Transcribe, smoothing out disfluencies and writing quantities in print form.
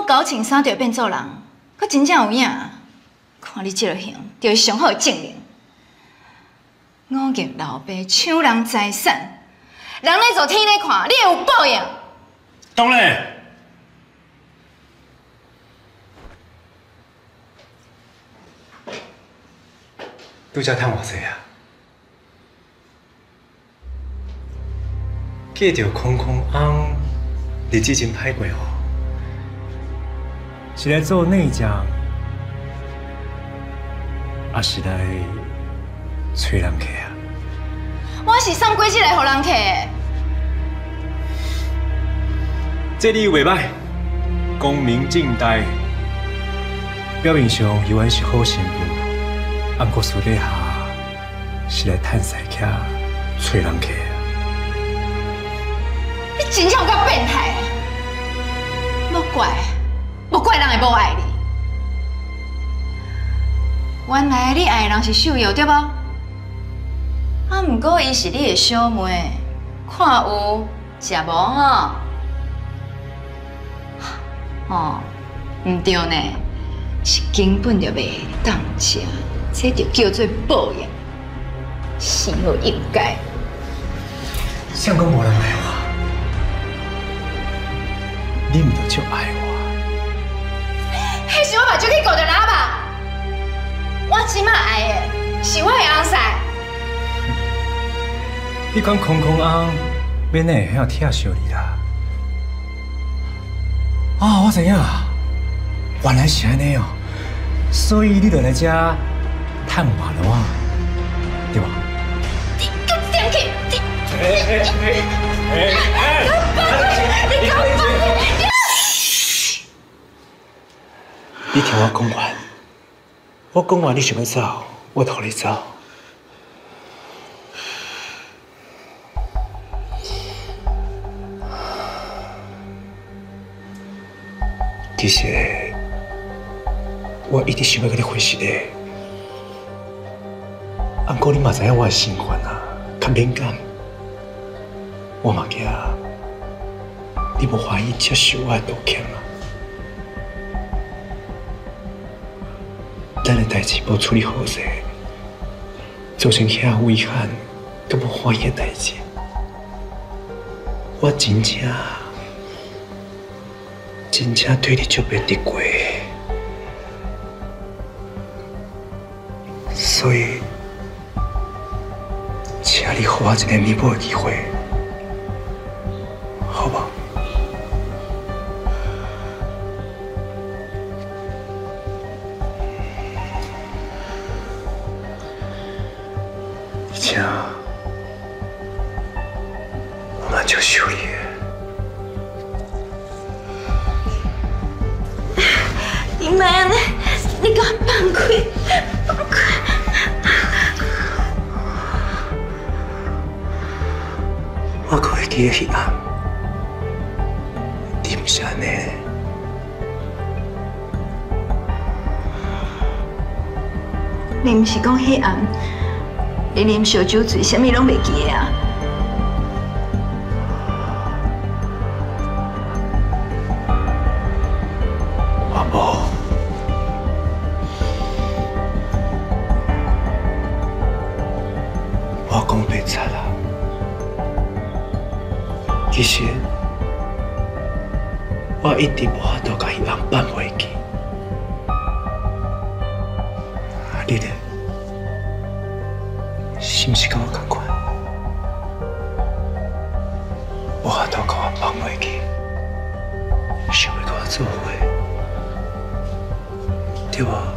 搞穿衫就会变做人，佮真正有影。看你这个型，就是上好的证明。五业老爸抢人财产，人咧做天咧看，你会有报应。 当然。 拄则趁偌济啊！记着空空翁日子真歹过哦，是来做内将，还是来找人客啊？ 我是送几日来互人客的。 这你袂歹，光明正大，表面上以为是好媳妇。 毋过私底下是来趁势客、找人客。 你真正有够变态！莫怪人会无爱你。原来你爱的人是秀瑶对无？啊，毋过伊是你的小妹，看有食无吼？哦，毋对呢，是根本就袂当食。 这就叫做报应，死我应该。 相公无人爱我，你唔就足爱我？ 迄是我目睭去顾着人吧。我即马爱的是我的翁婿。 你讲空空翁，免会遐疼惜你啦？啊，我知影，原来是安尼哦，所以你就来遮。 探话了哇，对吧？ 你敢点去？ 你听我讲完，我讲完你想要走，我同你走。其实我一直想要跟你分析的。 毋过你嘛知影我的身份啊，较敏感，我嘛惊你无欢喜接受我的道歉啊。咱的代志无处理好势，造成遐遗憾，佮无欢喜的代志，我真正对你足袂得过，所以。 请你给我一个弥补的机会，好不好？请，我们就修理。 你妈呢？你给我放开，放开！ 我可会记得迄暗，你不是安尼。 你唔是讲迄暗，你啉烧酒醉，啥物拢袂记啊？ 我无。我讲白贼啦。 其实，我一直无法度甲伊人办袂记。你呢？是毋是甲我同款？无法度甲我放袂记，想要甲我做伙，对无？